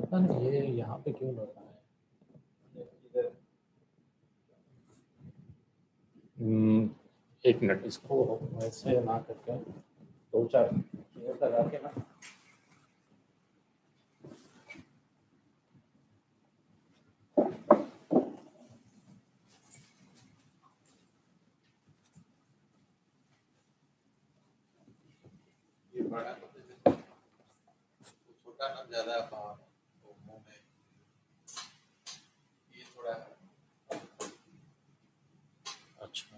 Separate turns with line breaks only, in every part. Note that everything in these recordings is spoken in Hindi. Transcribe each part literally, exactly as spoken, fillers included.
पता नहीं ये यहाँ पे क्यों लग रहा है इधर। हम्म, एक मिनट, इसको वैसे ना करके दो चार चेयर लगा के ना।
ये बड़ा छोटा ना ज्यादा तो मुंह में ये थोड़ा
अच्छा,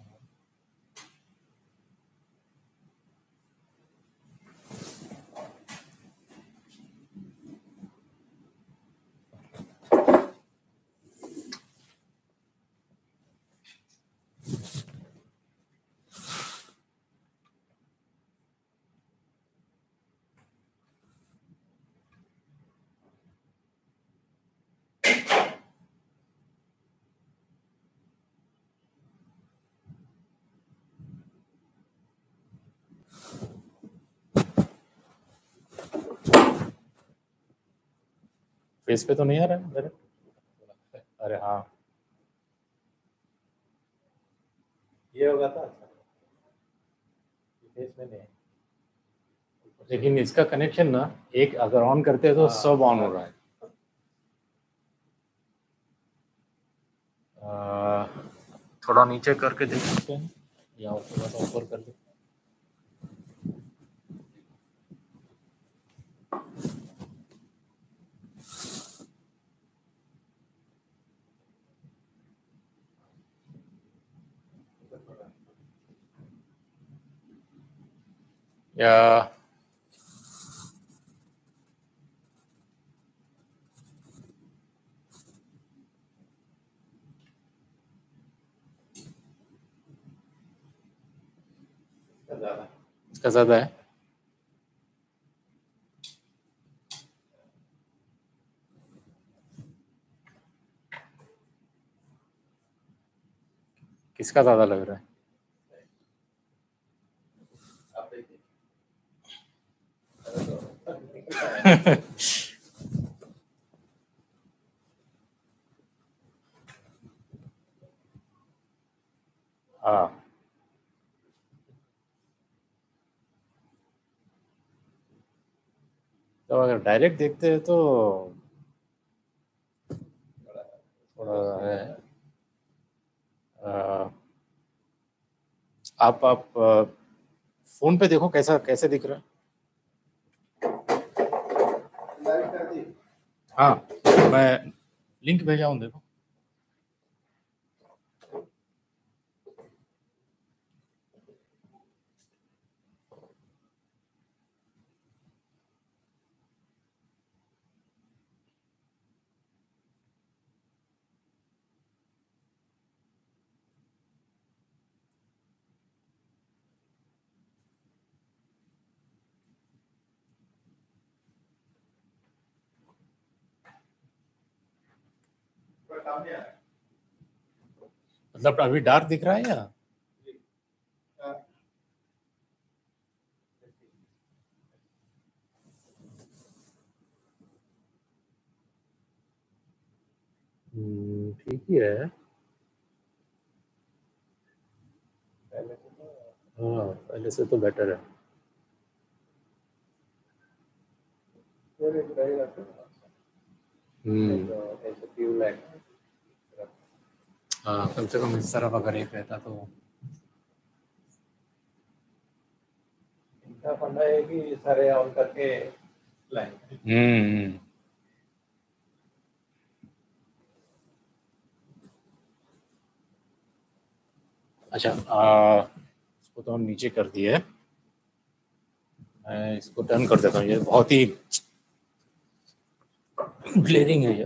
फेस पे तो नहीं आ रहा है मेरे? अरे हाँ, ये होगा था अच्छा, फेस में नहीं। लेकिन इसका कनेक्शन ना, एक अगर ऑन करते हैं तो सब ऑन हो रहा है। आ, थोड़ा नीचे करके देख सकते हैं या थोड़ा सा ऊपर कर दे। या इसका ज़्यादा है। किसका ज़्यादा लग रहा है? हाँ, तो अगर डायरेक्ट देखते हैं तो थोड़ा है। आ, आप आप फोन पे देखो कैसा कैसे दिख रहा है। हाँ, मैं लिंक भेजा हूँ, देखो। मतलब अभी डार्क दिख रहा है या? हम्म, ठीक ही है। हाँ, पहले से तो बेटर है। हम्म, हाँ, कम से कम इस तरफ अगर एक रहता तो। इनका फंडा है कि सारे ऑन करके लाएंगे। हम्म, अच्छा, आ, इसको तो हम नीचे कर दिए। मैं इसको टर्न कर देता हूँ, ये बहुत ही ग्लेरिंग है ये।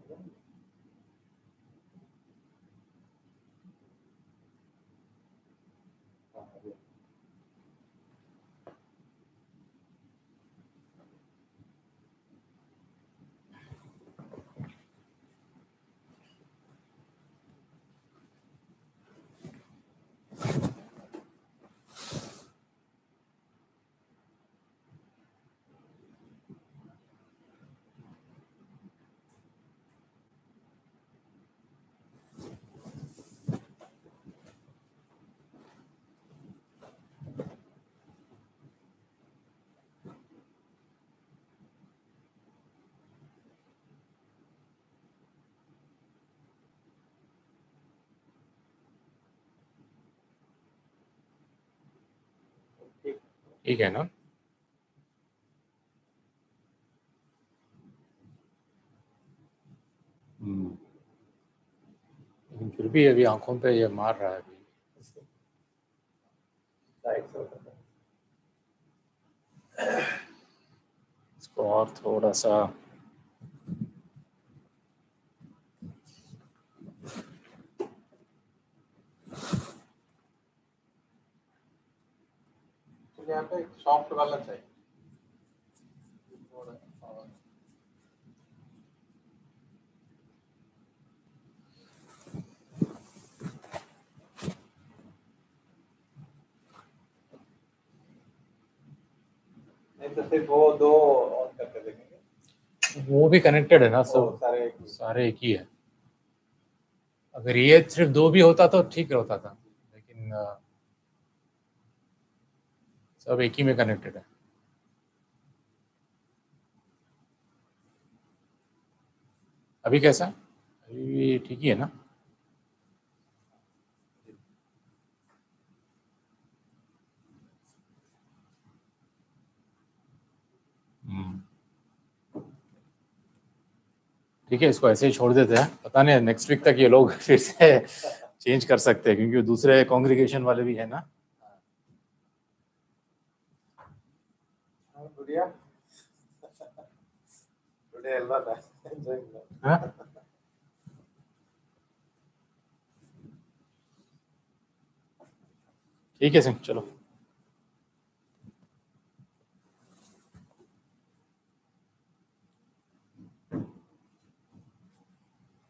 ठीक है ना? हम्म, लेकिन फिर भी अभी आंखों पे ये मार रहा है अभी। इसको और थोड़ा सा
तो यहाँ पे सॉफ्ट वाला चाहिए थोड़ा और नहीं तो सिर्फ वो दो ऑन करके देखेंगे।
वो भी कनेक्टेड है ना
वो
सब,
सारे एक ही।
सारे एक ही है। अगर ये सिर्फ दो भी होता तो ठीक होता था, लेकिन अ, सब एक ही में कनेक्टेड है। अभी कैसा? अभी ठीक ही है ना? हम्म, ठीक है, इसको ऐसे ही छोड़ देते हैं। पता नहीं नेक्स्ट वीक तक ये लोग फिर से चेंज कर सकते हैं, क्योंकि दूसरे कांग्रीगेशन वाले भी है ना।
गुड़िया गुड़िया ಎಲ್ಲ ಎಂಜಾಯ್
हाँ? ठीक है सिंह, चलो।